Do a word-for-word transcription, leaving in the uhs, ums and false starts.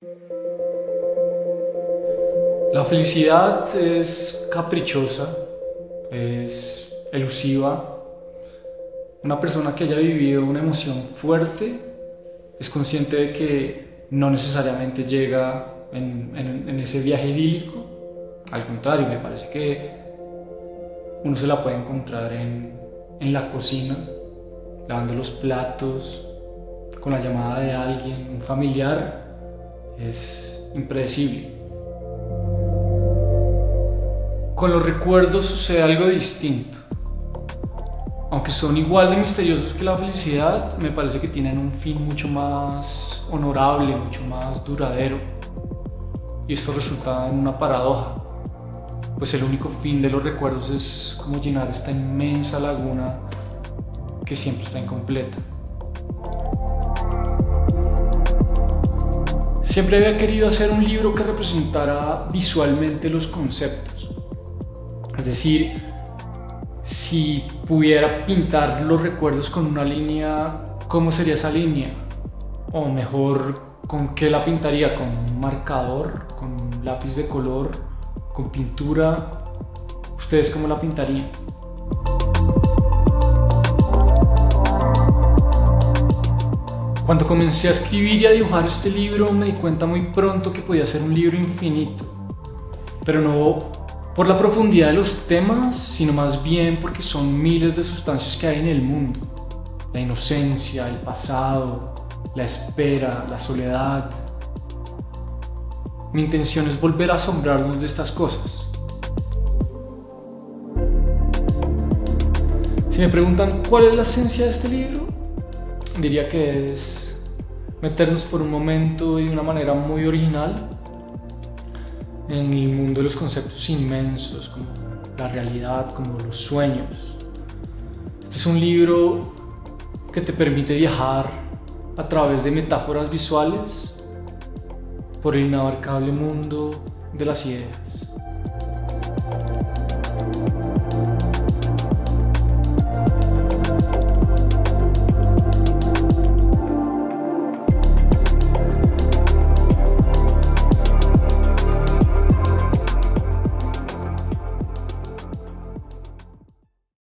La felicidad es caprichosa, es elusiva. Una persona que haya vivido una emoción fuerte es consciente de que no necesariamente llega en, en, en ese viaje idílico. Al contrario, me parece que uno se la puede encontrar en, en la cocina, lavando los platos, con la llamada de alguien, un familiar. Es impredecible. Con los recuerdos sucede algo distinto. Aunque son igual de misteriosos que la felicidad, me parece que tienen un fin mucho más honorable, mucho más duradero. Y esto resulta en una paradoja, pues el único fin de los recuerdos es como llenar esta inmensa laguna que siempre está incompleta. Siempre había querido hacer un libro que representara visualmente los conceptos. Es decir, si pudiera pintar los recuerdos con una línea, ¿cómo sería esa línea? O mejor, ¿con qué la pintaría? ¿Con un marcador? ¿Con un lápiz de color? ¿Con pintura? ¿Ustedes cómo la pintarían? Cuando comencé a escribir y a dibujar este libro, me di cuenta muy pronto que podía ser un libro infinito, pero no por la profundidad de los temas, sino más bien porque son miles de sustancias que hay en el mundo. La inocencia, el pasado, la espera, la soledad. Mi intención es volver a asombrarnos de estas cosas. Si me preguntan cuál es la esencia de este libro, diría que es meternos por un momento y de una manera muy original en el mundo de los conceptos inmensos, como la realidad, como los sueños. Este es un libro que te permite viajar a través de metáforas visuales por el inabarcable mundo de las ideas.